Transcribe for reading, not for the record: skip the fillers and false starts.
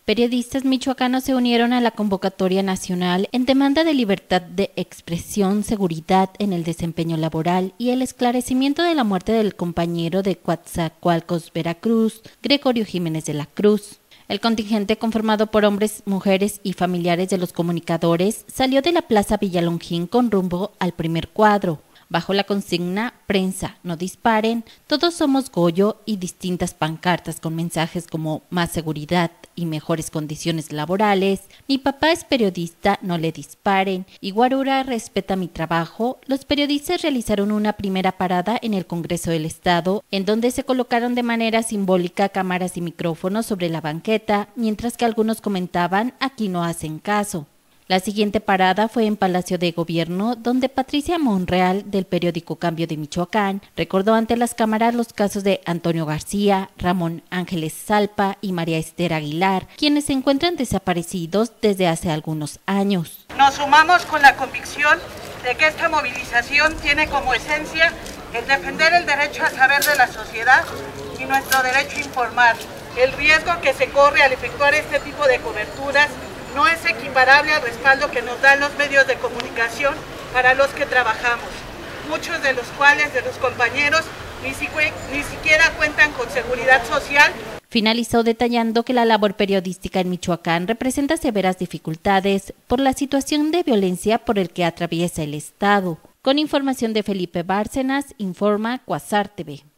Periodistas michoacanos se unieron a la convocatoria nacional en demanda de libertad de expresión, seguridad en el desempeño laboral y el esclarecimiento de la muerte del compañero de Coatzacoalcos, Veracruz, Gregorio Jiménez de la Cruz. El contingente, conformado por hombres, mujeres y familiares de los comunicadores, salió de la Plaza Villalongín con rumbo al primer cuadro, bajo la consigna "Prensa, no disparen, todos somos Goyo" y distintas pancartas con mensajes como "Más seguridad y mejores condiciones laborales", "Mi papá es periodista, no le disparen" y "Guarura respeta mi trabajo". Los periodistas realizaron una primera parada en el Congreso del Estado, en donde se colocaron de manera simbólica cámaras y micrófonos sobre la banqueta, mientras que algunos comentaban "Aquí no hacen caso". La siguiente parada fue en Palacio de Gobierno, donde Patricia Monreal, del periódico Cambio de Michoacán, recordó ante las cámaras los casos de Antonio García, Ramón Ángeles Salpa y María Esther Aguilar, quienes se encuentran desaparecidos desde hace algunos años. Nos sumamos con la convicción de que esta movilización tiene como esencia el defender el derecho a saber de la sociedad y nuestro derecho a informar. El riesgo que se corre al efectuar este tipo de coberturas no es equiparable al respaldo que nos dan los medios de comunicación para los que trabajamos, muchos de los cuales de los compañeros ni siquiera cuentan con seguridad social. Finalizó detallando que la labor periodística en Michoacán representa severas dificultades por la situación de violencia por el que atraviesa el Estado. Con información de Felipe Bárcenas, informa Cuasar TV.